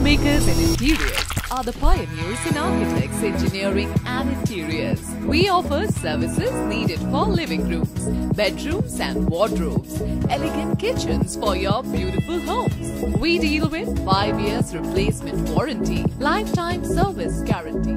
Homemakers and interiors are the pioneers in architects, engineering and interiors. We offer services needed for living rooms, bedrooms and wardrobes, elegant kitchens for your beautiful homes. We deal with 5 years replacement warranty, lifetime service guarantee.